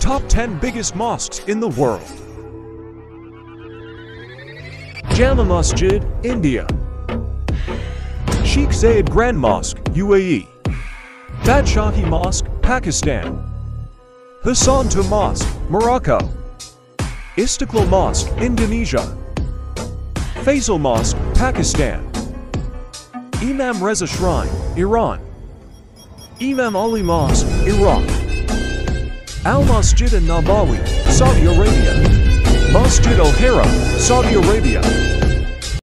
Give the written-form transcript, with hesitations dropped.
Top 10 biggest mosques in the world. Jama Masjid, India. Sheikh Zayed Grand Mosque, UAE. Badshahi Mosque, Pakistan. Hassan Mosque, Morocco. Istiqlal Mosque, Indonesia. Faisal Mosque, Pakistan. Imam Reza Shrine, Iran. Imam Ali Mosque, Iraq. Al-Masjid an-Nabawi, Saudi Arabia. Masjid al-Haram, Saudi Arabia.